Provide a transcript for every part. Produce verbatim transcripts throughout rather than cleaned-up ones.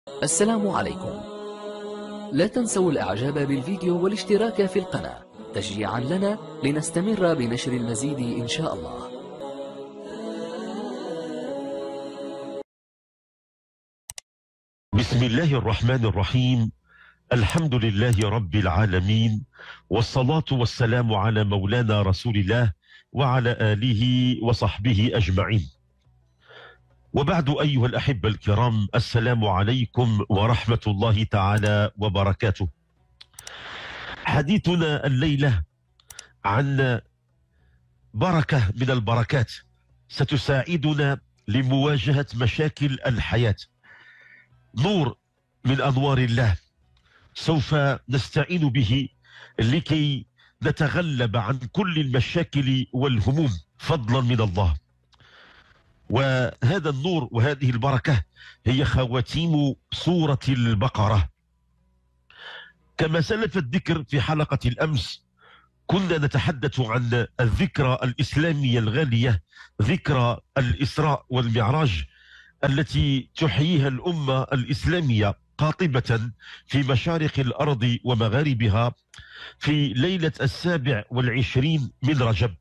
السلام عليكم. لا تنسوا الإعجاب بالفيديو والاشتراك في القناة تشجيعا لنا لنستمر بنشر المزيد إن شاء الله. بسم الله الرحمن الرحيم. الحمد لله رب العالمين، والصلاة والسلام على مولانا رسول الله وعلى آله وصحبه أجمعين. وبعد أيها الأحبة الكرام، السلام عليكم ورحمة الله تعالى وبركاته. حديثنا الليلة عن بركة من البركات ستساعدنا لمواجهة مشاكل الحياة، نور من أنوار الله سوف نستعين به لكي نتغلب عن كل المشاكل والهموم فضلا من الله. وهذا النور وهذه البركة هي خواتيم سورة البقرة. كما سلف الذكر في حلقة الأمس، كنا نتحدث عن الذكرى الإسلامية الغالية، ذكرى الإسراء والمعراج التي تحييها الأمة الإسلامية قاطبة في مشارق الأرض ومغاربها في ليلة السابع والعشرين من رجب.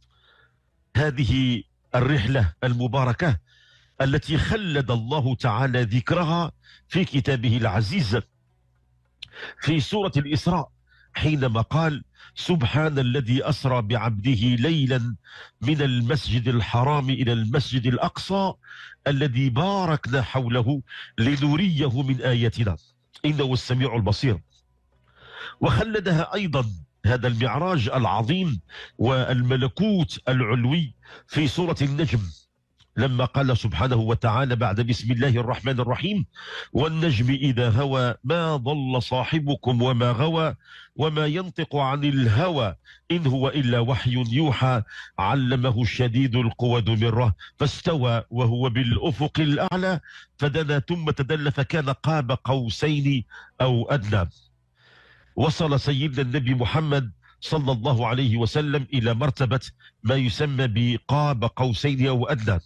هذه الرحلة المباركة التي خلد الله تعالى ذكرها في كتابه العزيز في سورة الإسراء، حينما قال: سبحان الذي أسرى بعبده ليلا من المسجد الحرام إلى المسجد الأقصى الذي باركنا حوله لنريه من آياتنا إنه السميع البصير. وخلدها أيضا هذا المعراج العظيم والملكوت العلوي في سورة النجم، لما قال سبحانه وتعالى بعد بسم الله الرحمن الرحيم: والنجم إذا هوى ما ضل صاحبكم وما غوى وما ينطق عن الهوى إن هو إلا وحي يوحى علمه الشديد القوى ذو مرة فاستوى وهو بالأفق الأعلى فدنا ثم تدلى فكان قاب قوسين أو أدنى. وصل سيدنا النبي محمد صلى الله عليه وسلم إلى مرتبة ما يسمى بقاب قوسين أو أدنى.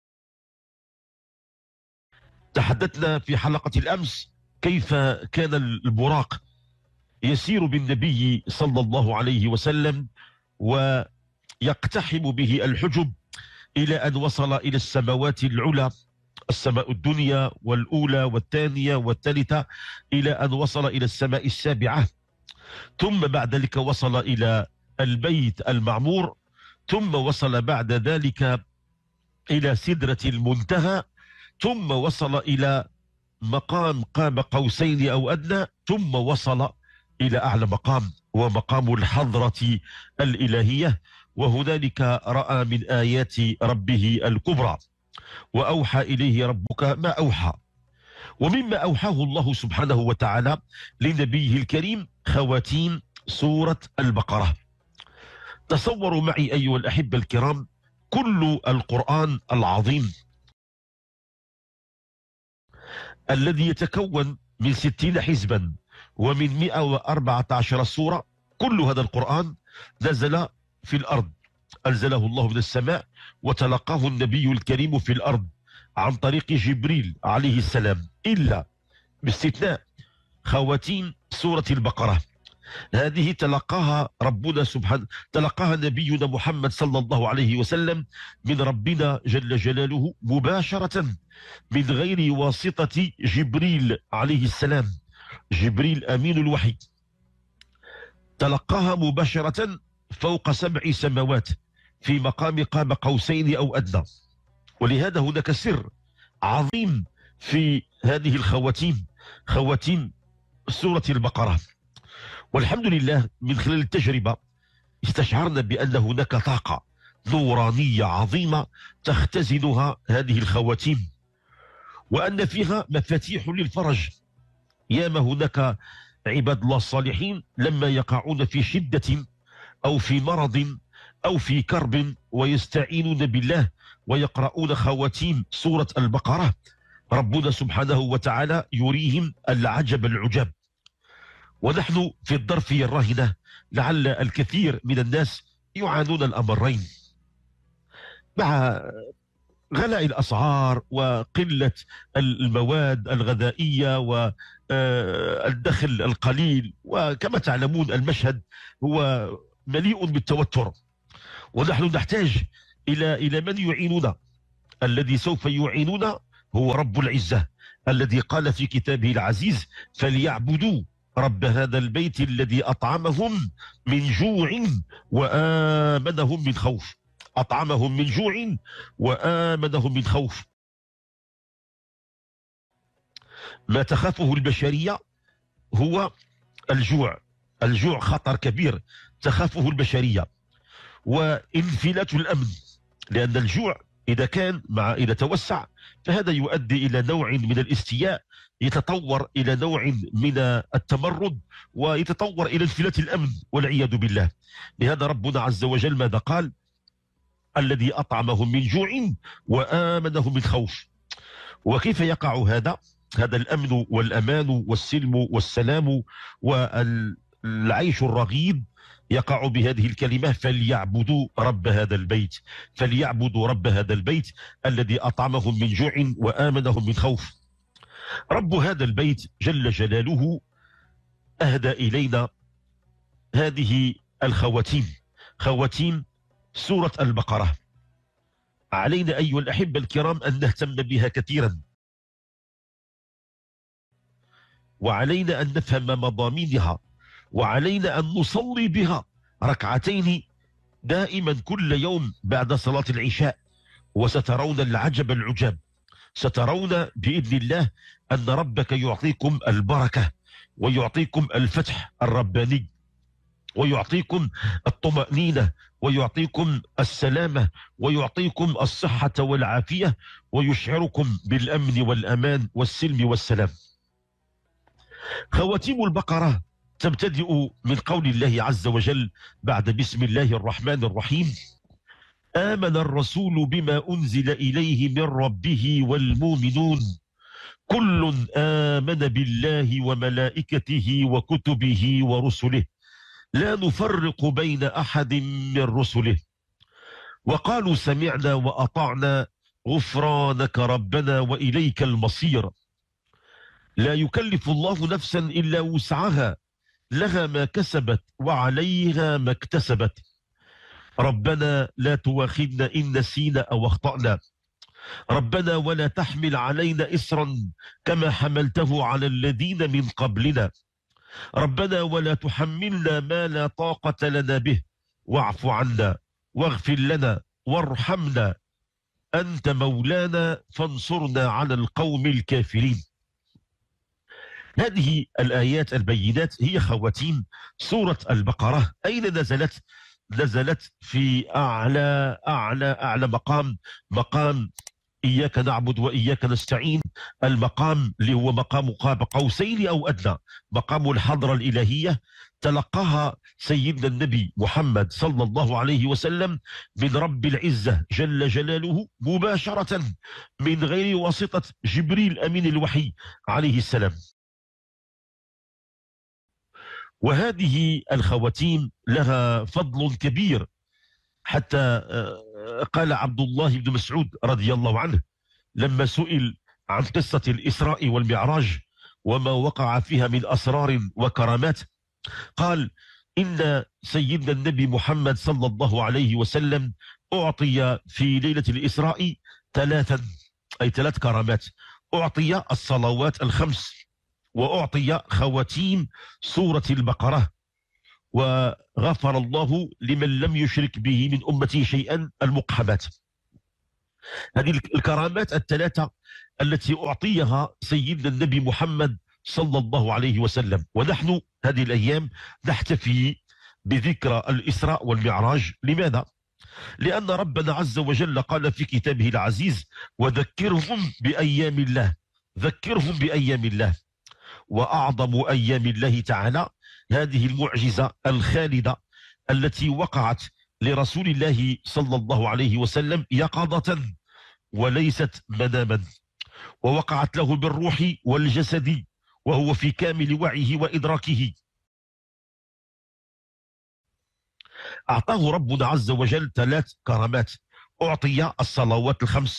تحدثنا في حلقة الأمس كيف كان البراق يسير بالنبي صلى الله عليه وسلم ويقتحم به الحجب إلى أن وصل إلى السماوات العلى، السماء الدنيا والأولى والثانية والثالثة، إلى أن وصل إلى السماء السابعة، ثم بعد ذلك وصل إلى البيت المعمور، ثم وصل بعد ذلك إلى سدرة المنتهى، ثم وصل إلى مقام قاب قوسين أو أدنى، ثم وصل إلى أعلى مقام ومقام الحضرة الإلهية. وهنالك رأى من آيات ربه الكبرى، وأوحى إليه ربك ما أوحى. ومما أوحاه الله سبحانه وتعالى لنبيه الكريم خواتيم سورة البقرة. تصوروا معي أيها الأحبة الكرام، كل القرآن العظيم الذي يتكون من ستين حزبا ومن مئة وأربعة عشر سورة، كل هذا القرآن نزل في الأرض، أنزله الله من السماء وتلقاه النبي الكريم في الأرض عن طريق جبريل عليه السلام، إلا باستثناء خواتيم سورة البقرة. هذه تلقاها ربنا سبحانه، تلقاها نبينا محمد صلى الله عليه وسلم من ربنا جل جلاله مباشرة من غير واسطة جبريل عليه السلام، جبريل أمين الوحي، تلقاها مباشرة فوق سبع سماوات في مقام قاب قوسين أو أدنى. ولهذا هناك سر عظيم في هذه الخواتيم، خواتيم سورة البقرة. والحمد لله من خلال التجربة استشعرنا بأن هناك طاقة نورانية عظيمة تختزنها هذه الخواتيم، وأن فيها مفاتيح للفرج. ياما هناك عباد الله الصالحين لما يقعون في شدة أو في مرض أو في كرب ويستعينون بالله ويقرؤون خواتيم سورة البقرة، ربنا سبحانه وتعالى يريهم العجب العجاب. ونحن في الظرف الراهنة لعل الكثير من الناس يعانون الأمرين، مع غلاء الأسعار وقلة المواد الغذائية والدخل القليل. وكما تعلمون المشهد هو مليء بالتوتر، ونحن نحتاج إلى إلى من يعيننا. الذي سوف يعيننا هو رب العزة، الذي قال في كتابه العزيز: فليعبدوا رب هذا البيت الذي أطعمهم من جوع وآمنهم من خوف. أطعمهم من جوع وآمنهم من خوف. ما تخافه البشرية هو الجوع. الجوع خطر كبير تخافه البشرية، وانفلات الأمن، لأن الجوع إذا كان مع إذا توسع فهذا يؤدي إلى نوع من الاستياء، يتطور إلى نوع من التمرد، ويتطور إلى انفلات الأمن والعياذ بالله. لهذا ربنا عز وجل ماذا قال؟ الذي أطعمهم من جوع وآمنهم من خوف. وكيف يقع هذا؟ هذا الأمن والأمان والسلم والسلام والعيش الرغيد يقع بهذه الكلمة: فليعبدوا رب هذا البيت. فليعبدوا رب هذا البيت الذي أطعمهم من جوع وآمنهم من خوف. رب هذا البيت جل جلاله أهدى إلينا هذه الخواتيم، خواتيم سورة البقرة. علينا أيها الأحبة الكرام أن نهتم بها كثيرا، وعلينا أن نفهم مضامينها، وعلينا أن نصلي بها ركعتين دائما كل يوم بعد صلاة العشاء. وسترون العجب العجاب، سترون بإذن الله أن ربك يعطيكم البركة، ويعطيكم الفتح الرباني، ويعطيكم الطمأنينة، ويعطيكم السلامة، ويعطيكم الصحة والعافية، ويشعركم بالأمن والأمان والسلم والسلام. خواتيم البقرة تبتدئ من قول الله عز وجل بعد بسم الله الرحمن الرحيم: آمن الرسول بما أنزل إليه من ربه والمؤمنون كل آمن بالله وملائكته وكتبه ورسله لا نفرق بين أحد من رسله وقالوا سمعنا وأطعنا غفرانك ربنا وإليك المصير. لا يكلف الله نفسا إلا وسعها، لها ما كسبت وعليها ما اكتسبت. ربنا لا تواخذنا إن نسينا أو أخطأنا. ربنا ولا تحمل علينا إصرا كما حملته على الذين من قبلنا. ربنا ولا تحملنا ما لا طاقة لنا به واعف عنا واغفر لنا وارحمنا أنت مولانا فانصرنا على القوم الكافرين. هذه الآيات البينات هي خواتيم سورة البقرة. أين نزلت؟ نزلت في أعلى أعلى أعلى مقام، مقام إياك نعبد وإياك نستعين، المقام اللي هو مقام قاب قوسين أو أدنى، مقام الحضرة الإلهية. تلقاها سيدنا النبي محمد صلى الله عليه وسلم من رب العزة جل جلاله مباشرة من غير واسطة جبريل أمين الوحي عليه السلام. وهذه الخواتيم لها فضل كبير، حتى قال عبد الله بن مسعود رضي الله عنه لما سئل عن قصة الإسراء والمعراج وما وقع فيها من أسرار وكرامات، قال إن سيدنا النبي محمد صلى الله عليه وسلم أعطي في ليلة الإسراء ثلاثا، أي ثلاث كرامات. أعطي الصلوات الخمس، وأعطي خواتيم سورة البقرة، وغفر الله لمن لم يشرك به من أمته شيئا المقحمات. هذه الكرامات الثلاثة التي أعطيها سيدنا النبي محمد صلى الله عليه وسلم. ونحن هذه الأيام نحتفي بذكرى الإسراء والمعراج. لماذا؟ لأن ربنا عز وجل قال في كتابه العزيز: وذكرهم بأيام الله. ذكرهم بأيام الله. وأعظم أيام الله تعالى هذه المعجزة الخالدة التي وقعت لرسول الله صلى الله عليه وسلم يقظة وليست مناما، ووقعت له بالروح والجسد وهو في كامل وعيه وإدراكه. أعطاه ربنا عز وجل ثلاث كرامات. أعطي الصلوات الخمس،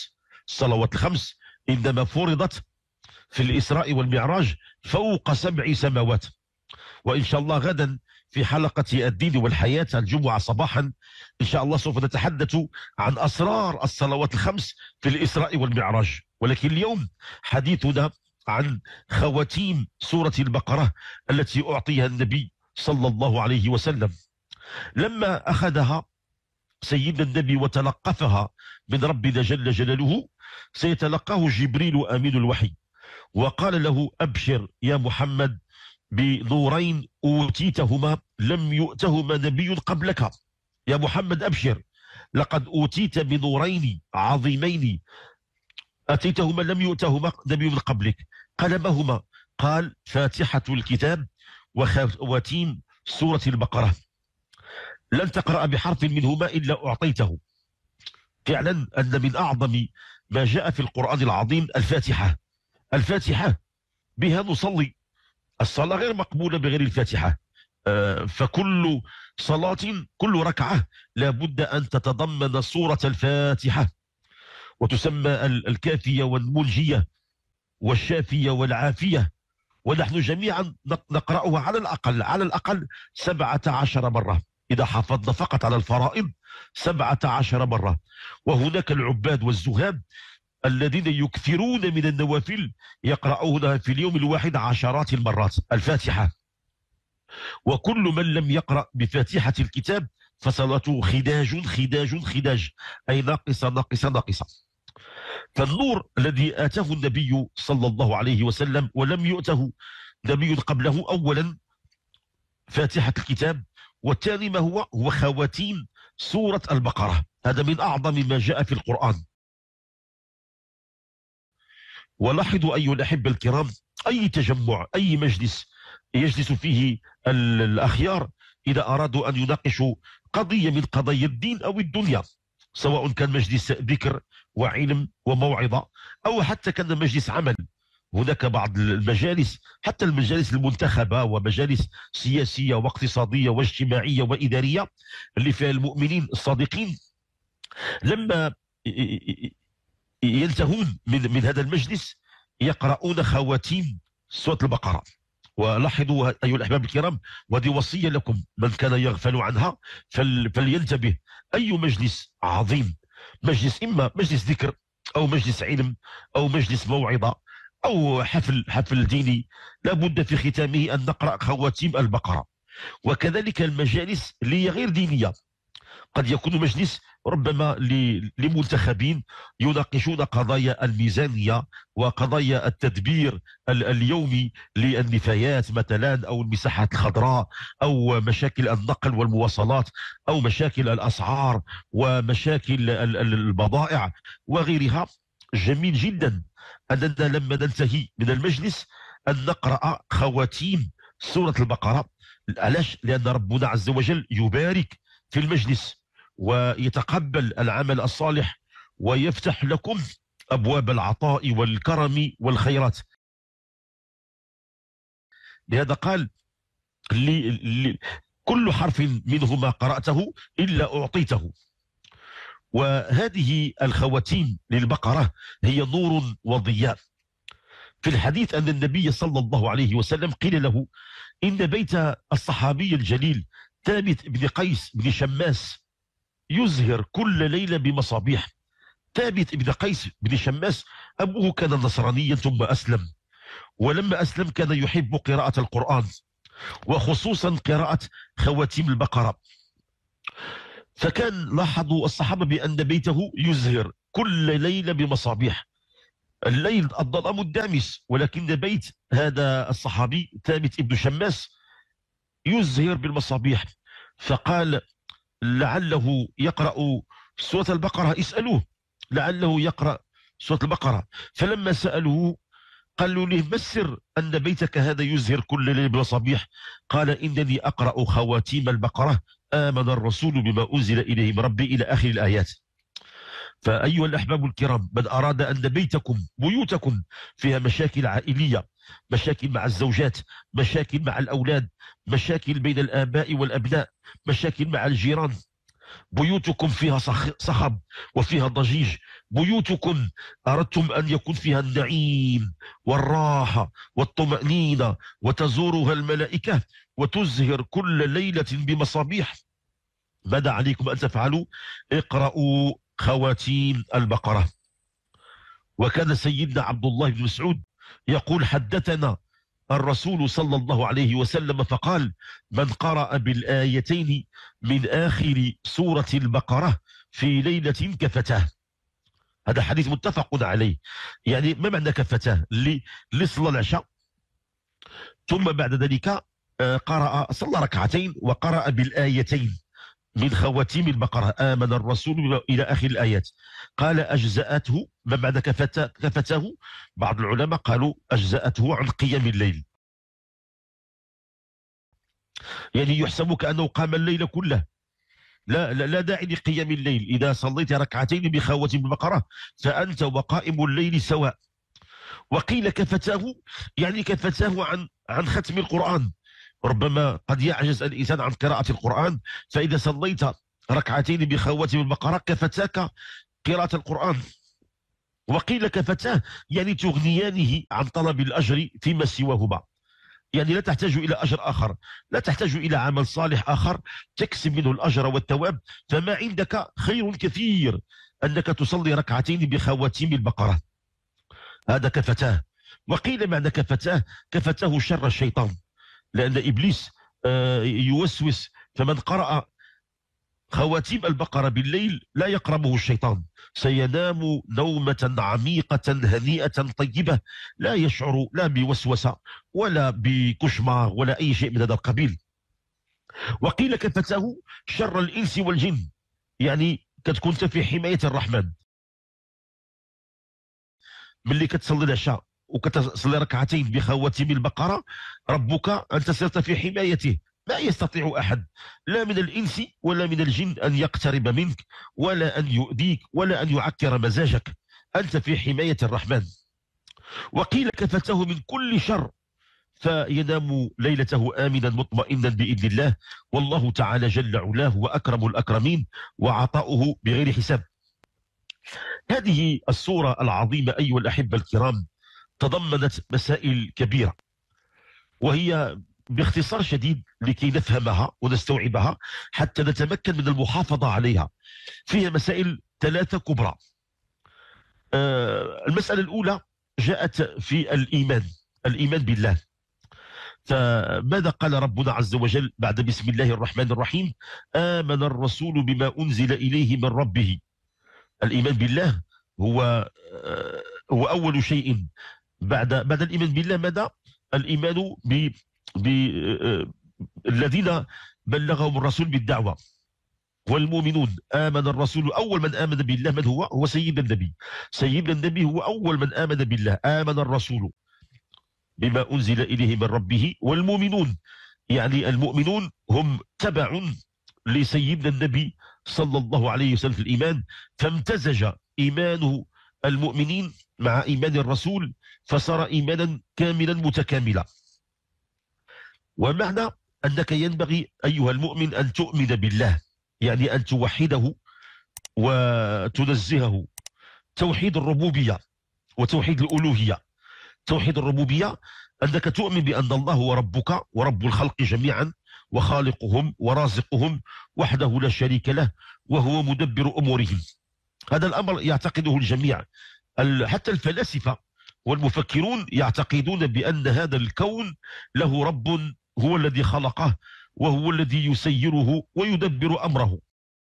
الصلوات الخمس إنما فرضت في الإسراء والمعراج فوق سبع سماوات. وإن شاء الله غدا في حلقة الدين والحياة الجمعة صباحا إن شاء الله سوف نتحدث عن أسرار الصلوات الخمس في الإسراء والمعراج، ولكن اليوم حديثنا عن خواتيم سورة البقرة التي أعطيها النبي صلى الله عليه وسلم. لما أخذها سيدنا النبي وتلقفها من ربنا جل جلاله سيتلقاه جبريل أمين الوحي وقال له: أبشر يا محمد بنورين أوتيتهما لم يؤتهما نبي قبلك. يا محمد أبشر، لقد أوتيت بنورين عظيمين أتيتهما لم يؤتهما نبي من قبلك. قال: ما هما؟ قال: فاتحة الكتاب وخواتيم سورة البقرة، لن تقرأ بحرف منهما إلا أعطيته. فعلا أن من أعظم ما جاء في القرآن العظيم الفاتحة. الفاتحة بها نصلي، الصلاة غير مقبولة بغير الفاتحة. فكل صلاة كل ركعة لابد أن تتضمن سورة الفاتحة، وتسمى الكافية والمنجية والشافية والعافية، ونحن جميعا نقرأها على الأقل على الأقل سبعة عشر مرة إذا حافظنا فقط على الفرائض، سبعة عشر مرة. وهناك العباد والزهاد الذين يكثرون من النوافل يقرؤونها في اليوم الواحد عشرات المرات الفاتحة. وكل من لم يقرأ بفاتحة الكتاب فصلاته خداج خداج خداج، أي ناقصة ناقصة ناقصة. فالنور الذي آتاه النبي صلى الله عليه وسلم ولم يؤته نبي قبله، أولا فاتحة الكتاب، والثاني ما هو هو خواتيم سورة البقرة. هذا من أعظم ما جاء في القرآن. ولاحظوا أيها الأحبة الكرام، أي تجمع أي مجلس يجلس فيه الأخيار إذا أرادوا أن يناقشوا قضية من قضايا الدين أو الدنيا، سواء كان مجلس ذكر وعلم وموعظة أو حتى كان مجلس عمل، هناك بعض المجالس حتى المجالس المنتخبة ومجالس سياسية واقتصادية واجتماعية وإدارية اللي فيها المؤمنين الصادقين، لما ينتهون من, من هذا المجلس يقرؤون خواتيم سورة البقرة. ولاحظوا أيها الأحباب الكرام، وهذه وصية لكم من كان يغفل عنها فل فلينتبه. أي مجلس عظيم، مجلس إما مجلس ذكر أو مجلس علم أو مجلس موعظة أو حفل حفل ديني، لابد في ختامه أن نقرأ خواتيم البقرة. وكذلك المجالس اللي غير دينية، قد يكون مجلس ربما لمنتخبين يناقشون قضايا الميزانية وقضايا التدبير اليومي للنفايات مثلا، أو المساحات الخضراء، أو مشاكل النقل والمواصلات، أو مشاكل الأسعار ومشاكل البضائع وغيرها. جميل جدا أننا لما ننتهي من المجلس أن نقرأ خواتيم سورة البقرة. علاش؟ لأن ربنا عز وجل يبارك في المجلس ويتقبل العمل الصالح ويفتح لكم أبواب العطاء والكرم والخيرات. لهذا قال: لي لي كل حرف منهما قرأته إلا أعطيته. وهذه الخواتيم للبقرة هي نور وضياء. في الحديث أن النبي صلى الله عليه وسلم قيل له إن بيت الصحابي الجليل ثابت بن قيس بن شماس يزهر كل ليلة بمصابيح. ثابت بن قيس بن شماس أبوه كان نصرانيا ثم أسلم، ولما أسلم كان يحب قراءة القرآن وخصوصا قراءة خواتيم البقرة. فكان لاحظوا الصحابة بأن بيته يزهر كل ليلة بمصابيح. الليل الظلام الدامس، ولكن بيت هذا الصحابي ثابت بن شماس يزهر بالمصابيح. فقال: لعله يقرأ سورة البقرة، اسألوه لعله يقرأ سورة البقرة. فلما سألوه قالوا له: ما السر أن بيتك هذا يزهر كل ليلة بالمصابيح؟ قال: إنني أقرأ خواتيم البقرة، آمن الرسول بما أنزل إليه من ربي، إلى آخر الآيات. فأيها الأحباب الكرام، من أراد أن بيتكم بيوتكم فيها مشاكل عائلية، مشاكل مع الزوجات، مشاكل مع الأولاد، مشاكل بين الآباء والأبناء، مشاكل مع الجيران، بيوتكم فيها صخب وفيها ضجيج، بيوتكم أردتم أن يكون فيها النعيم والراحة والطمأنينة وتزورها الملائكة وتزهر كل ليلة بمصابيح. ماذا عليكم أن تفعلوا؟ اقرأوا خواتيم البقرة. وكان سيدنا عبد الله بن مسعود يقول: حدثنا الرسول صلى الله عليه وسلم فقال: من قرأ بالآيتين من آخر سورة البقرة في ليلة كفتاه. هذا حديث متفق عليه. يعني ما معنى كفتاه؟ اللي صلى العشاء ثم بعد ذلك قرأ صلى ركعتين وقرأ بالآيتين من خواتيم البقرة، آمن الرسول إلى آخر الآيات، قال أجزأته. ما معنى كفته؟ بعض العلماء قالوا أجزأته عن قيام الليل، يعني يحسب كأنه قام الليل كله. لا, لا, لا داعي لقيام الليل. إذا صليت ركعتين بخواتيم البقرة فأنت وقائم الليل سواء. وقيل كفتاه يعني كفتاه عن عن ختم القرآن. ربما قد يعجز الإنسان عن قراءة القرآن، فإذا صليت ركعتين بخواتم البقرة كفتاك قراءة القرآن. وقيل كفتاه يعني تغنيانه عن طلب الأجر فيما سواهما، يعني لا تحتاج إلى أجر آخر، لا تحتاج إلى عمل صالح آخر تكسب منه الأجر والثواب، فما عندك خير كثير أنك تصلي ركعتين بخواتيم البقرة. هذا كفتاه. وقيل معنى كفتاه كفتاه شر الشيطان، لأن إبليس يوسوس، فمن قرأ خواتيم البقرة بالليل لا يقربه الشيطان، سينام نومة عميقة هنيئة طيبة، لا يشعر لا بوسوسة ولا بكشمار ولا أي شيء من هذا القبيل. وقيل كفتاه شر الإنس والجن، يعني كتكون في حماية الرحمن. ملي كتصلي العشاء وكتصلي ركعتين بخواتيم البقرة، ربك أنت صرت في حمايته، ما يستطيع أحد لا من الإنس ولا من الجن أن يقترب منك ولا أن يؤذيك ولا أن يعكر مزاجك، أنت في حماية الرحمن. وقيل كفته من كل شر، فينام ليلته آمنا مطمئنا بإذن الله، والله تعالى جل علاه وأكرم الأكرمين وعطاؤه بغير حساب. هذه السورة العظيمة أيها الأحبة الكرام تضمنت مسائل كبيرة، وهي باختصار شديد لكي نفهمها ونستوعبها حتى نتمكن من المحافظة عليها. فيها مسائل ثلاثة كبرى. آه المسألة الأولى جاءت في الإيمان، الإيمان بالله. فماذا قال ربنا عز وجل بعد بسم الله الرحمن الرحيم؟ آمن الرسول بما أنزل إليه من ربه. الإيمان بالله هو آه هو أول شيء بعد بعد الإيمان بالله. ماذا؟ الإيمان ب بالذين بلغهم الرسول بالدعوة والمؤمنون. آمن الرسول، أول من آمن بالله من هو؟ هو سيدنا النبي. سيدنا النبي هو أول من آمن بالله. آمن الرسول بما أنزل إليه من ربه والمؤمنون، يعني المؤمنون هم تبع لسيدنا النبي صلى الله عليه وسلم في الإيمان، فامتزج إيمان المؤمنين مع إيمان الرسول فصار إيمانا كاملا متكاملا. ومعنى أنك ينبغي أيها المؤمن أن تؤمن بالله، يعني أن توحده وتنزهه. توحيد الربوبية وتوحيد الألوهية. توحيد الربوبية أنك تؤمن بأن الله هو ربك ورب الخلق جميعا وخالقهم ورازقهم وحده لا شريك له، وهو مدبر أمورهم. هذا الأمر يعتقده الجميع، حتى الفلاسفة والمفكرون يعتقدون بأن هذا الكون له رب هو الذي خلقه وهو الذي يسيره ويدبر أمره.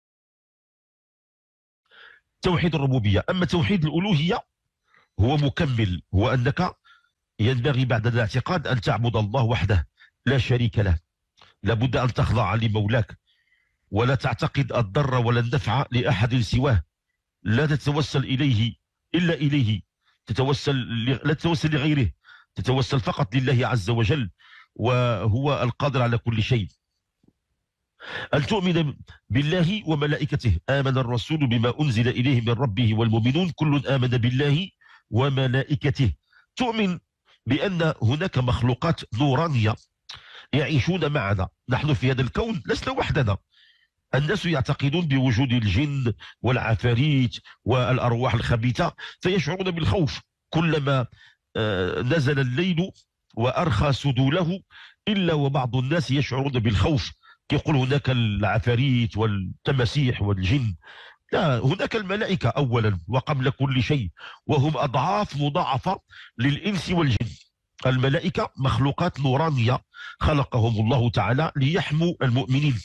توحيد الربوبية. أما توحيد الألوهية هو مكمل، هو أنك ينبغي بعد الاعتقاد أن تعبد الله وحده لا شريك له، لابد أن تخضع لمولاك ولا تعتقد الضر ولا النفع لأحد سواه، لا تتوسل إليه إلا إليه، تتوسل لا تتوسل لغيره، تتوسل فقط لله عز وجل وهو القادر على كل شيء. أن تؤمن بالله وملائكته. آمن الرسول بما أنزل إليه من ربه والمؤمنون كل آمن بالله وملائكته. تؤمن بأن هناك مخلوقات نورانية يعيشون معنا، نحن في هذا الكون لسنا وحدنا، الناس يعتقدون بوجود الجن والعفاريت والأرواح الخبيثة، فيشعرون بالخوف كلما آه، نزل الليل وأرخى سدوله، إلا وبعض الناس يشعرون بالخوف، يقول هناك العفاريت والتماسيح والجن. لا، هناك الملائكة أولا وقبل كل شيء، وهم أضعاف مضاعفة للإنس والجن. الملائكة مخلوقات نورانية خلقهم الله تعالى ليحموا المؤمنين،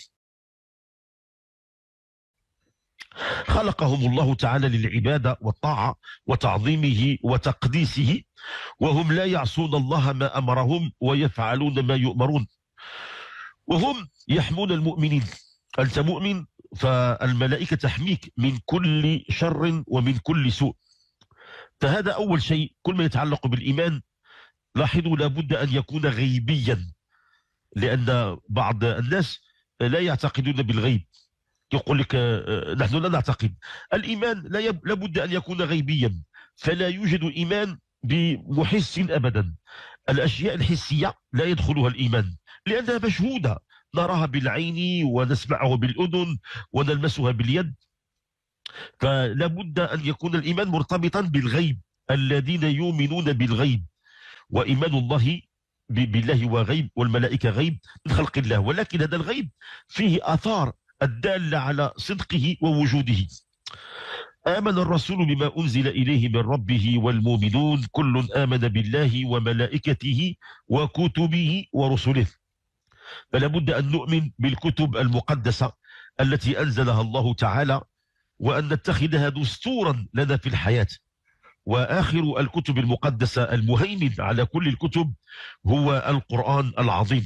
خلقهم الله تعالى للعبادة والطاعة وتعظيمه وتقديسه، وهم لا يعصون الله ما أمرهم ويفعلون ما يؤمرون، وهم يحمون المؤمنين. أنت مؤمن، فالملائكة تحميك من كل شر ومن كل سوء. فهذا أول شيء. كل ما يتعلق بالإيمان لاحظوا لابد أن يكون غيبيا، لأن بعض الناس لا يعتقدون بالغيب، يقول لك نحن لا نعتقد. الإيمان لا يب... لابد أن يكون غيبيا، فلا يوجد إيمان بمحس أبدا. الأشياء الحسية لا يدخلها الإيمان، لأنها مشهودة، نراها بالعين ونسمعها بالأذن ونلمسها باليد. فلا بد أن يكون الإيمان مرتبطا بالغيب، الذين يؤمنون بالغيب، وإيمان الله بالله وغيب، والملائكة غيب من خلق الله، ولكن هذا الغيب فيه آثار الدالة على صدقه ووجوده. آمن الرسول بما أنزل إليه من ربه والمؤمنون كل آمن بالله وملائكته وكتبه ورسله. فلا بد أن نؤمن بالكتب المقدسة التي أنزلها الله تعالى، وأن نتخذها دستورا لنا في الحياة. وآخر الكتب المقدسة المهيمن على كل الكتب هو القرآن العظيم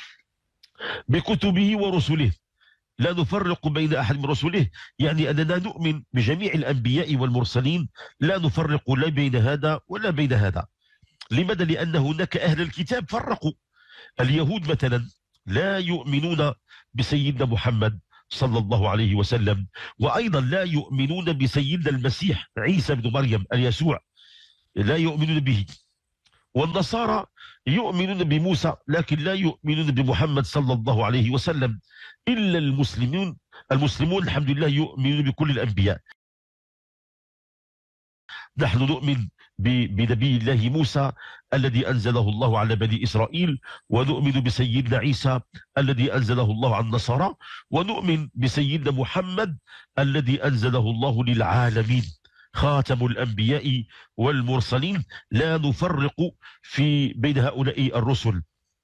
بكتبه ورسله، لا نفرق بين أحد من رسله، يعني أننا نؤمن بجميع الأنبياء والمرسلين، لا نفرق لا بين هذا ولا بين هذا. لماذا؟ لأن هناك أهل الكتاب فرقوا. اليهود مثلا لا يؤمنون بسيدنا محمد صلى الله عليه وسلم، وأيضا لا يؤمنون بسيدنا المسيح عيسى بن مريم اليسوع، لا يؤمنون به. والنصارى يؤمنون بموسى لكن لا يؤمنون بمحمد صلى الله عليه وسلم. إلا المسلمون المسلمون الحمد لله يؤمنون بكل الأنبياء. نحن نؤمن بنبي الله موسى الذي أنزله الله على بني إسرائيل، ونؤمن بسيدنا عيسى الذي أنزله الله على النصارى، ونؤمن بسيدنا محمد الذي أنزله الله للعالمين، خاتم الأنبياء والمرسلين. لا نفرق في بين هؤلاء الرسل.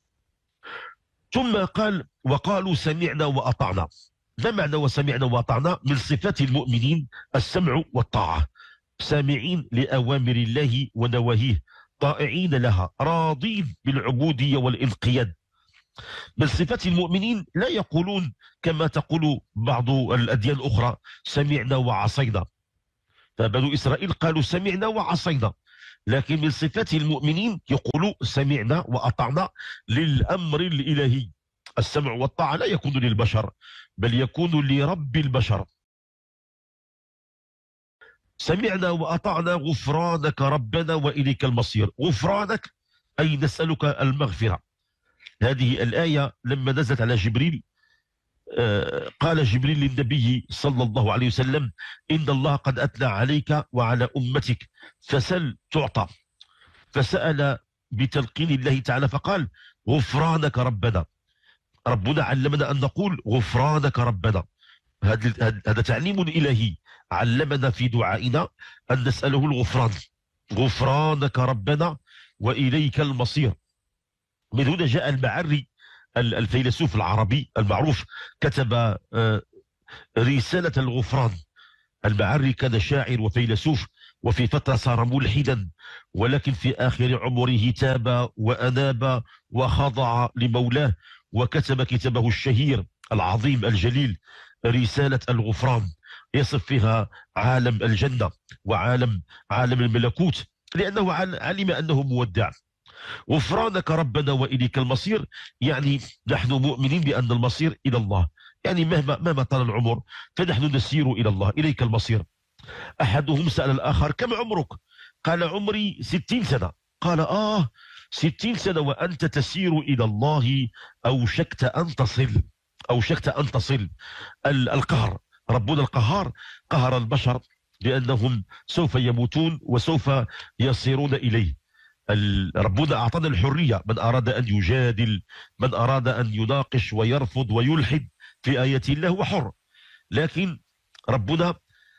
ثم قال وقالوا سمعنا وأطعنا. ما معنى وسمعنا وأطعنا؟ من صفات المؤمنين السمع والطاعة، سامعين لأوامر الله ونواهيه، طائعين لها، راضين بالعبودية والانقياد. من صفات المؤمنين لا يقولون كما تقول بعض الأديان الأخرى سمعنا وعصينا، فبنو إسرائيل قالوا سمعنا وعصينا، لكن من صفات المؤمنين يقولوا سمعنا وأطعنا للأمر الإلهي. السمع والطاعة لا يكون للبشر بل يكون لرب البشر. سمعنا وأطعنا غفرانك ربنا وإليك المصير. غفرانك أي نسألك المغفرة. هذه الآية لما نزلت على جبريل قال جبريل للنبي صلى الله عليه وسلم إن الله قد أثنى عليك وعلى أمتك فسل تعطى. فسأل بتلقين الله تعالى فقال غفرانك ربنا. ربنا علمنا أن نقول غفرانك ربنا، هذا تعليم إلهي، علمنا في دعائنا أن نسأله الغفران. غفرانك ربنا وإليك المصير. من هنا جاء المعري الفيلسوف العربي المعروف كتب رسالة الغفران. المعري كان شاعر وفيلسوف، وفي فترة صار ملحدا، ولكن في آخر عمره تاب وأناب وخضع لمولاه، وكتب كتابه الشهير العظيم الجليل رسالة الغفران، يصف فيها عالم الجنة وعالم عالم الملكوت، لأنه علم أنه مودع. غفرانك ربنا وإليك المصير، يعني نحن مؤمنين بأن المصير إلى الله، يعني مهما مهما طال العمر فنحن نسير إلى الله، إليك المصير. أحدهم سأل الآخر كم عمرك؟ قال عمري ستين سنة. قال آه ستين سنة وأنت تسير إلى الله أوشكت أن تصل. أوشكت أن تصل. القهر، ربنا القهار قهر البشر لأنهم سوف يموتون وسوف يصيرون إليه. ربنا أعطانا الحرية، من أراد أن يجادل، من أراد أن يناقش ويرفض ويلحد في آيات الله هو حر، لكن ربنا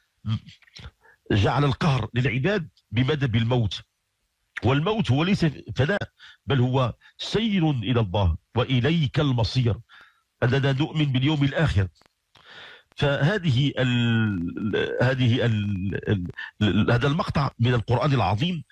جعل القهر للعباد بمدى بالموت، والموت هو ليس فناء بل هو سير إلى الله وإليك المصير، أننا نؤمن باليوم الآخر. فهذه ال هذه ال ال هذا المقطع من القرآن العظيم: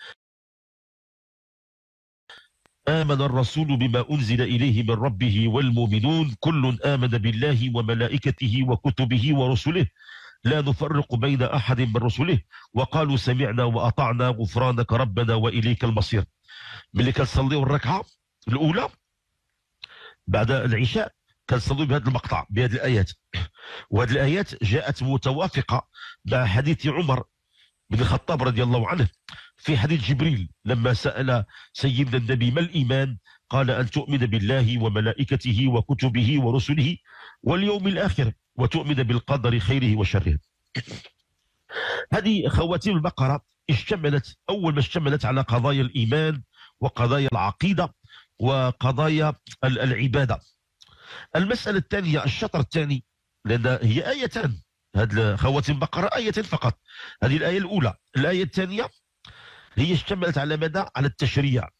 آمن الرسول بما أنزل إليه من ربه والمؤمنون كل آمن بالله وملائكته وكتبه ورسله لا نفرق بين أحد من رسله وقالوا سمعنا وأطعنا غفرانك ربنا وإليك المصير. ملي كنصليو الركعة الأولى بعد العشاء كنصليو بهذا المقطع بهذه الآيات، وهذه الآيات جاءت متوافقة مع حديث عمر بن الخطاب رضي الله عنه في حديث جبريل لما سأل سيدنا النبي ما الإيمان؟ قال أن تؤمن بالله وملائكته وكتبه ورسله واليوم الآخر وتؤمن بالقدر خيره وشره. هذه خواتيم البقرة اشتملت أول ما اشتملت على قضايا الإيمان وقضايا العقيدة وقضايا العبادة. المسألة الثانية، الشطر الثاني، لأن هي آيتان، هذه خواتيم البقرة آيتين فقط. هذه الآية الأولى. الآية الثانية هي اشتملت على ماذا؟ على التشريع.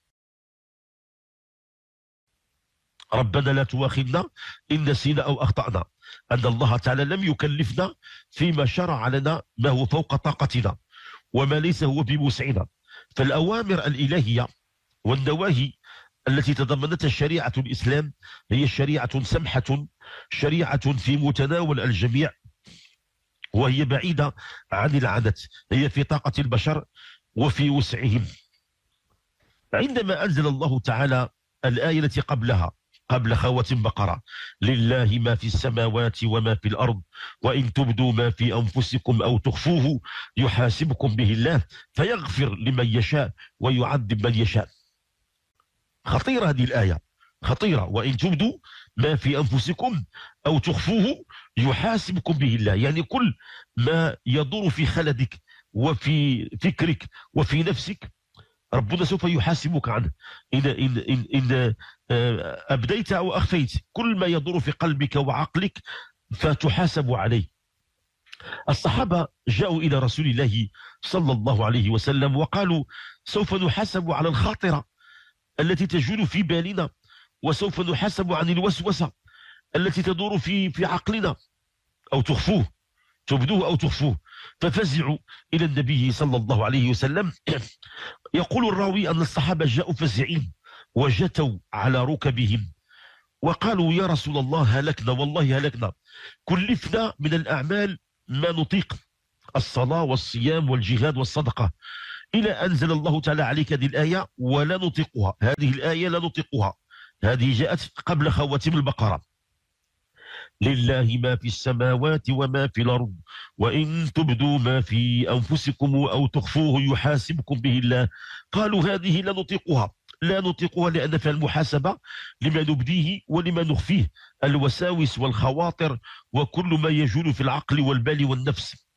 ربنا لا تؤاخذنا إن نسينا أو أخطأنا، أن الله تعالى لم يكلفنا فيما شرع لنا ما هو فوق طاقتنا وما ليس هو بوسعنا. فالأوامر الإلهية والنواهي التي تضمنتها شريعة الإسلام هي شريعة سمحة، شريعة في متناول الجميع، وهي بعيدة عن العادة، هي في طاقة البشر وفي وسعهم. عندما أنزل الله تعالى الآية التي قبلها قبل خواتم بقرة: لله ما في السماوات وما في الأرض وإن تبدوا ما في أنفسكم أو تخفوه يحاسبكم به الله فيغفر لمن يشاء ويعذب من يشاء. خطيرة هذه الآية، خطيرة. وإن تبدوا ما في أنفسكم أو تخفوه يحاسبكم به الله، يعني كل ما يدور في خلدك وفي فكرك وفي نفسك ربنا سوف يحاسبك عنه. إن, إن, إن, إن أبديت أو أخفيت كل ما يدور في قلبك وعقلك فتحاسب عليه. الصحابة جاءوا إلى رسول الله صلى الله عليه وسلم وقالوا سوف نحاسب على الخاطرة التي تجول في بالنا، وسوف نحاسب عن الوسوسة التي تدور في في عقلنا، أو تخفوه، تبدوه أو تخفوه. ففزعوا إلى النبي صلى الله عليه وسلم. يقول الراوي أن الصحابة جاءوا فزعين وجتوا على ركبهم وقالوا يا رسول الله هلكنا، والله هلكنا، كلفنا من الأعمال ما نطيق، الصلاة والصيام والجهاد والصدقة، إلى أنزل الله تعالى عليك هذه الآية ولا نطيقها. هذه الآية لا نطيقها، هذه جاءت قبل خواتم البقرة: لله ما في السماوات وما في الأرض وإن تبدوا ما في أنفسكم أو تخفوه يحاسبكم به الله. قالوا هذه لا نطيقها، لا نطيقها لأن فيها المحاسبة لما نبديه ولما نخفيه، الوساوس والخواطر وكل ما يجول في العقل والبال والنفس.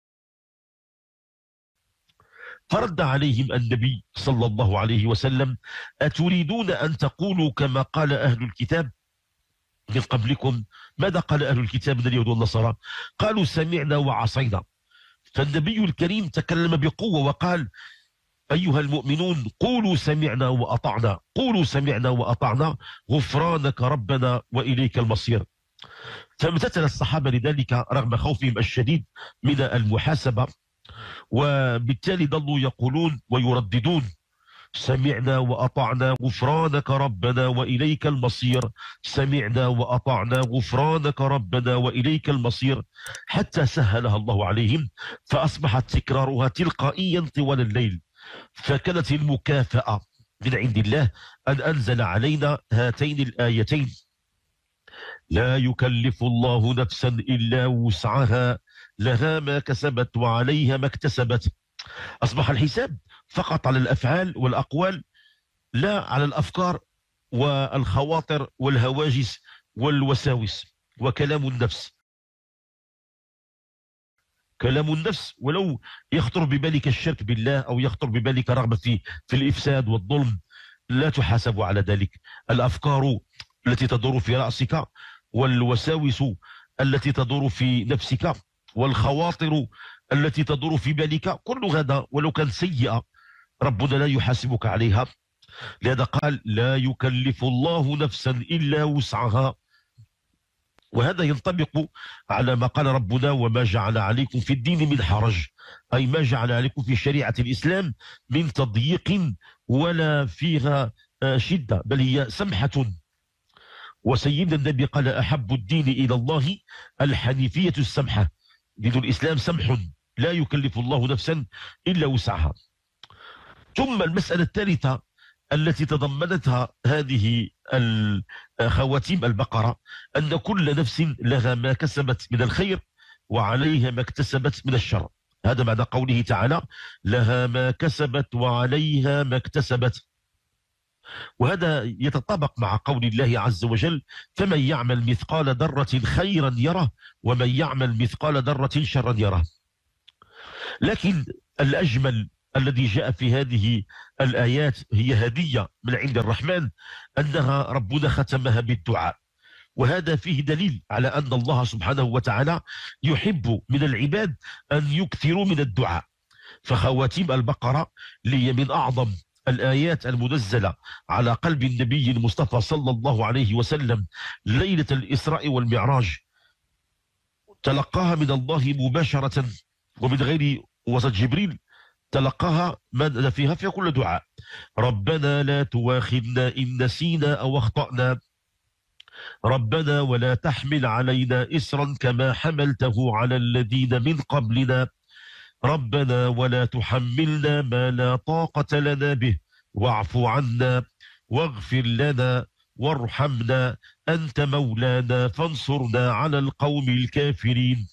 فرد عليهم النبي صلى الله عليه وسلم: أتريدون أن تقولوا كما قال أهل الكتاب من قبلكم؟ ماذا قال أهل الكتاب من اليهود والنصارى؟ قالوا سمعنا وعصينا. فالنبي الكريم تكلم بقوة وقال: أيها المؤمنون قولوا سمعنا وأطعنا، قولوا سمعنا وأطعنا غفرانك ربنا وإليك المصير. فامتثل الصحابة لذلك رغم خوفهم الشديد من المحاسبة، وبالتالي ظلوا يقولون ويرددون سمعنا وأطعنا غفرانك ربنا وإليك المصير، سمعنا وأطعنا غفرانك ربنا وإليك المصير، حتى سهلها الله عليهم فأصبحت تكرارها تلقائيا طوال الليل. فكانت المكافأة من عند الله أن أنزل علينا هاتين الآيتين: لا يكلف الله نفسا إلا وسعها لها ما كسبت وعليها ما اكتسبت. أصبح الحساب فقط على الأفعال والأقوال، لا على الأفكار والخواطر والهواجس والوساوس. وكلام النفس. كلام النفس ولو يخطر ببالك الشرك بالله أو يخطر ببالك رغبة في في الإفساد والظلم لا تحاسب على ذلك. الأفكار التي تدور في رأسك والوساوس التي تدور في نفسك والخواطر التي تدور في بالك، كل هذا ولو كان سيئة ربنا لا يحاسبك عليها. لهذا قال لا يكلف الله نفسا إلا وسعها. وهذا ينطبق على ما قال ربنا وما جعل عليكم في الدين من حرج، أي ما جعل عليكم في شريعة الإسلام من تضييق ولا فيها شدة، بل هي سمحة. وسيدنا النبي قال أحب الدين إلى الله الحنيفية السمحة. دين الإسلام سمح لا يكلف الله نفسا إلا وسعها. ثم المسألة الثالثة التي تضمنتها هذه خواتيم البقرة أن كل نفس لها ما كسبت من الخير وعليها ما اكتسبت من الشر. هذا معنى قوله تعالى لها ما كسبت وعليها ما اكتسبت. وهذا يتطابق مع قول الله عز وجل فمن يعمل مثقال ذرة خيرا يره ومن يعمل مثقال ذرة شرا يره. لكن الأجمل الذي جاء في هذه الآيات هي هدية من عند الرحمن أنها ربنا ختمها بالدعاء. وهذا فيه دليل على أن الله سبحانه وتعالى يحب من العباد أن يكثروا من الدعاء. فخواتيم البقرة لي من أعظم الآيات المنزلة على قلب النبي المصطفى صلى الله عليه وسلم ليلة الإسراء والمعراج، تلقاها من الله مباشرة ومن غير وسط جبريل، تلقاها من فيها في كل دعاء. ربنا لا تواخذنا إن نسينا أو أخطأنا، ربنا ولا تحمل علينا إسرا كما حملته على الذين من قبلنا، ربنا ولا تحملنا ما لا طاقة لنا به واعف عنا واغفر لنا وارحمنا أنت مولانا فانصرنا على القوم الكافرين.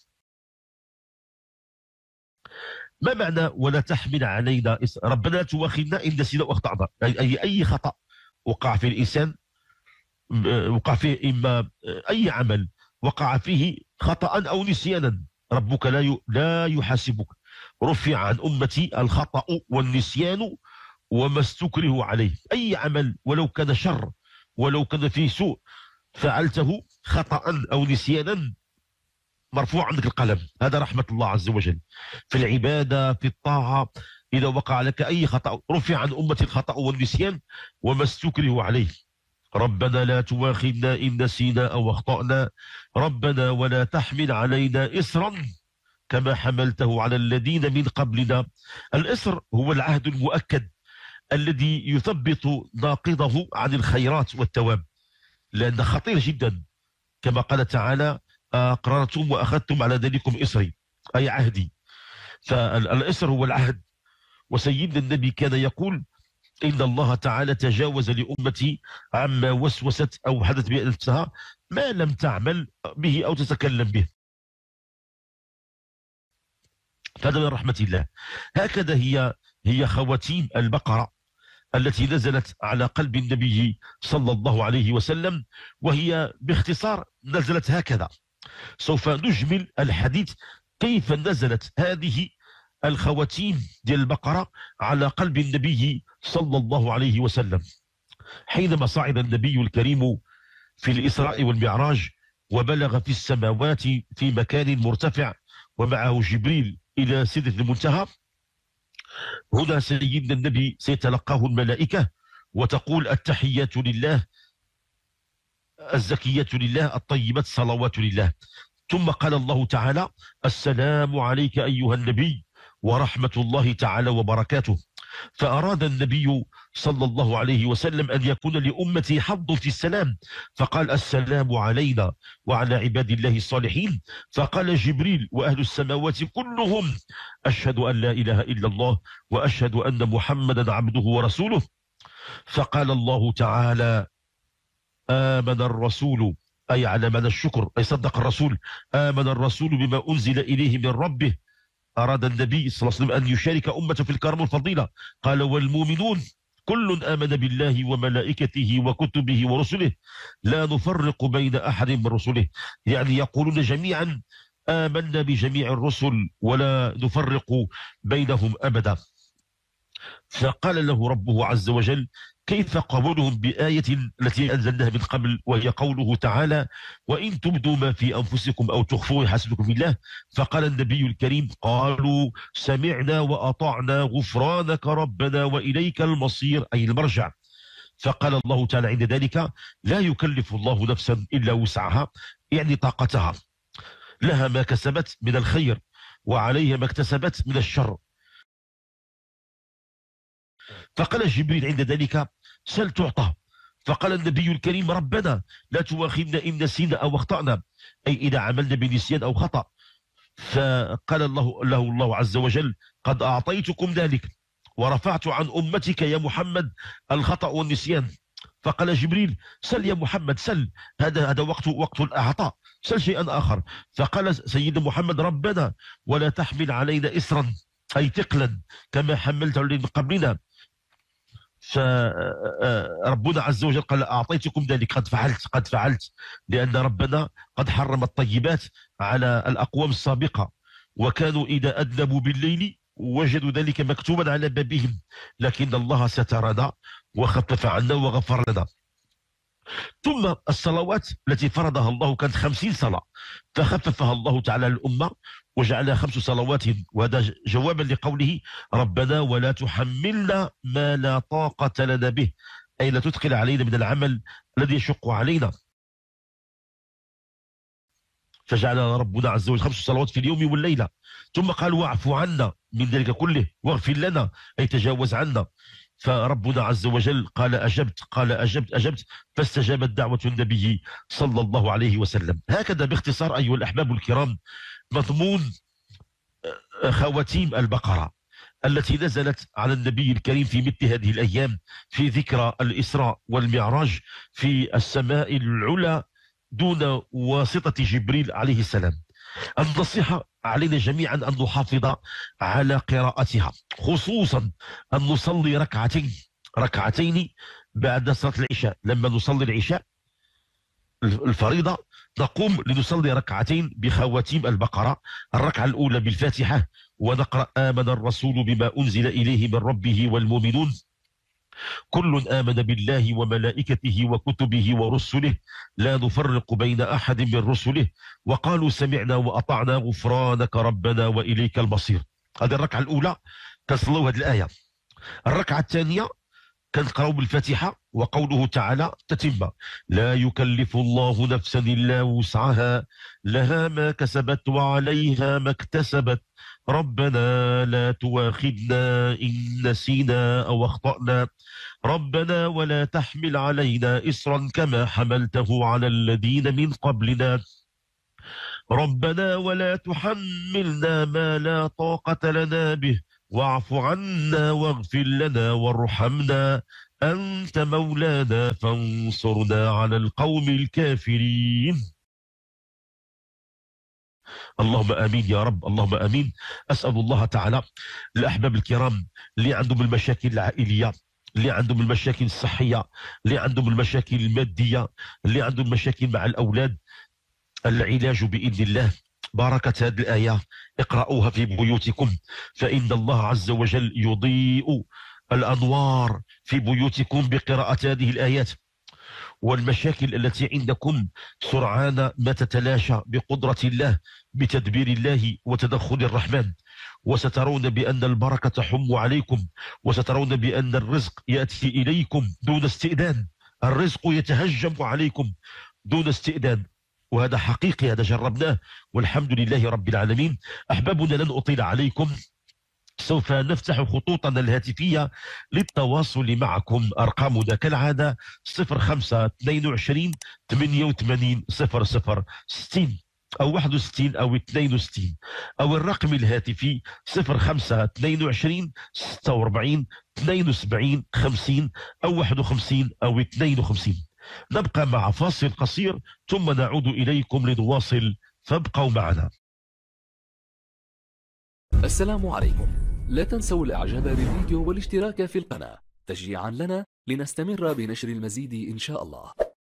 ما معنى ولا تحمل علينا إسرا؟ ربنا تواخذنا إن نسينا واخطأنا، أي أي خطأ وقع في الإنسان، وقع فيه إما أي عمل وقع فيه خطأ أو نسيانا، ربك لا لا يحاسبك. رفع عن أمتي الخطأ والنسيان وما استكره عليه. أي عمل ولو كان شر ولو كان فيه سوء فعلته خطأ أو نسيانا مرفوع عندك القلم. هذا رحمة الله عز وجل في العبادة في الطاعة. إذا وقع لك أي خطأ رفع عن أمتي الخطأ والنسيان وما استكره عليه. ربنا لا تواخذنا إن نسينا أو أخطأنا، ربنا ولا تحمل علينا إسرا كما حملته على الذين من قبلنا. الإسر هو العهد المؤكد الذي يثبط ناقضه عن الخيرات والتواب، لأنه خطير جدا كما قال تعالى أقررتم وأخذتم على ذلكم إسري، أي عهدي. فالإسر هو العهد. وسيدنا النبي كان يقول إن الله تعالى تجاوز لأمتي عما وسوست أو حدث بنفسها ما لم تعمل به أو تتكلم به. هذا من رحمة الله. هكذا هي هي خواتيم البقرة التي نزلت على قلب النبي صلى الله عليه وسلم، وهي باختصار نزلت هكذا. سوف نجمل الحديث كيف نزلت هذه الخواتيم ديال البقرة على قلب النبي صلى الله عليه وسلم. حينما صعد النبي الكريم في الإسراء والمعراج وبلغ في السماوات في مكان مرتفع ومعه جبريل إلى سدرة المنتهى، هنا سيدنا النبي سيتلقاه الملائكة وتقول التحيات لله الزكية لله الطيبات صلوات لله. ثم قال الله تعالى السلام عليك أيها النبي ورحمة الله تعالى وبركاته. فأراد النبي صلى الله عليه وسلم أن يكون لأمتي حظ في السلام، فقال السلام علينا وعلى عباد الله الصالحين. فقال جبريل وأهل السماوات كلهم أشهد أن لا إله إلا الله وأشهد أن محمدا عبده ورسوله. فقال الله تعالى آمن الرسول، أي على معنى الشكر، أي صدق الرسول، آمن الرسول بما أنزل إليه من ربه. أراد النبي صلى الله عليه وسلم أن يشارك أمته في الكرم والفضيلة، قال والمؤمنون كل آمن بالله وملائكته وكتبه ورسله لا نفرق بين أحد من رسله. يعني يقولون جميعا آمنا بجميع الرسل ولا نفرق بينهم أبدا. فقال له ربه عز وجل: كيف قبولهم بآية التي أنزلناها من قبل، وهي قوله تعالى: وإن تبدوا ما في أنفسكم أو تخفوه يحاسبكم بالله. فقال النبي الكريم: قالوا سمعنا وأطعنا غفرانك ربنا وإليك المصير، أي المرجع. فقال الله تعالى عند ذلك: لا يكلف الله نفسا إلا وسعها، يعني طاقتها، لها ما كسبت من الخير وعليها ما اكتسبت من الشر. فقال جبريل عند ذلك: سل تعطى. فقال النبي الكريم: ربنا لا تؤاخذنا إن نسينا أو أخطأنا، أي إذا عملنا بنسيان أو خطأ. فقال الله له الله عز وجل: قد أعطيتكم ذلك ورفعت عن أمتك يا محمد الخطأ والنسيان. فقال جبريل: سل يا محمد، سل، هذا هذا وقت وقت الأعطاء، سل شيئا آخر. فقال سيدنا محمد: ربنا ولا تحمل علينا إسرا، أي ثقلا كما حملت علينا من قبلنا. فربنا عز وجل قال: أعطيتكم ذلك، قد فعلت قد فعلت لأن ربنا قد حرم الطيبات على الأقوام السابقة، وكانوا إذا أذنبوا بالليل وجدوا ذلك مكتوبا على بابهم، لكن الله سترنا وخفف عنا وغفر لنا. ثم الصلوات التي فرضها الله كانت خمسين صلاة، فخففها الله تعالى الأمة وجعلها خمس صلوات، وهذا جوابا لقوله: ربنا ولا تحملنا ما لا طاقة لنا به، أي لا تدخل علينا من العمل الذي يشق علينا. فجعل ربنا عز وجل خمس صلوات في اليوم والليلة. ثم قال: واعف عنا من ذلك كله واغفر لنا، أي تجاوز عنا. فربنا عز وجل قال: أجبت قال أجبت أجبت فاستجابت دعوة النبي صلى الله عليه وسلم. هكذا باختصار أيها الأحباب الكرام مضمون خواتيم البقرة التي نزلت على النبي الكريم في مثل هذه الأيام، في ذكرى الإسراء والمعراج في السماء العلى دون واسطة جبريل عليه السلام. النصيحة علينا جميعا أن نحافظ على قراءتها، خصوصا أن نصلي ركعتين ركعتين بعد صلاة العشاء. لما نصلي العشاء الفريضة نقوم لنصلي ركعتين بخواتيم البقرة، الركعة الأولى بالفاتحة، ونقرأ: آمن الرسول بما أنزل إليه من ربه والمؤمنون كل آمن بالله وملائكته وكتبه ورسله لا نفرق بين أحد من رسله وقالوا سمعنا وأطعنا غفرانك ربنا وإليك المصير. هذه الركعة الأولى تصلوا هذه الآية. الركعة الثانية كنقراو بالفاتحة وقوله تعالى تتم: لا يكلف الله نفسا إلا وسعها لها ما كسبت وعليها ما اكتسبت ربنا لا تؤاخذنا إن نسينا أو أخطأنا ربنا ولا تحمل علينا إصرا كما حملته على الذين من قبلنا ربنا ولا تحملنا ما لا طاقة لنا به واعف عنا واغفر لنا وارحمنا أنت مولانا فانصرنا على القوم الكافرين. اللهم آمين يا رب، اللهم آمين. أسأل الله تعالى الأحباب الكرام اللي عندهم المشاكل العائلية، اللي عندهم المشاكل الصحية، اللي عندهم المشاكل المادية، اللي عندهم مشاكل مع الأولاد، العلاج بإذن الله. بركة هذه الآية اقرأوها في بيوتكم، فإن الله عز وجل يضيء الأنوار في بيوتكم بقراءة هذه الآيات، والمشاكل التي عندكم سرعان ما تتلاشى بقدرة الله بتدبير الله وتدخل الرحمن، وسترون بأن البركة تحم عليكم، وسترون بأن الرزق يأتي إليكم دون استئذان، الرزق يتهجم عليكم دون استئذان، وهذا حقيقي، هذا جربناه والحمد لله رب العالمين. أحبابنا لن أطيل عليكم، سوف نفتح خطوطنا الهاتفية للتواصل معكم. أرقامنا كالعادة صفر خمسة اثنين وعشرين ثمانية وثمانين صفر صفر ستين أو واحد وستين أو اثنين وستين، أو الرقم الهاتفي صفر خمسة اثنين وعشرين ستة وأربعين اثنين وسبعين خمسين أو واحد وخمسين أو اثنين وخمسين. نبقى مع فاصل قصير ثم نعود إليكم لنواصل، فابقوا معنا. السلام عليكم، لا تنسوا الاعجاب بالفيديو والاشتراك في القناة تشجيعا لنا لنستمر بنشر المزيد إن شاء الله.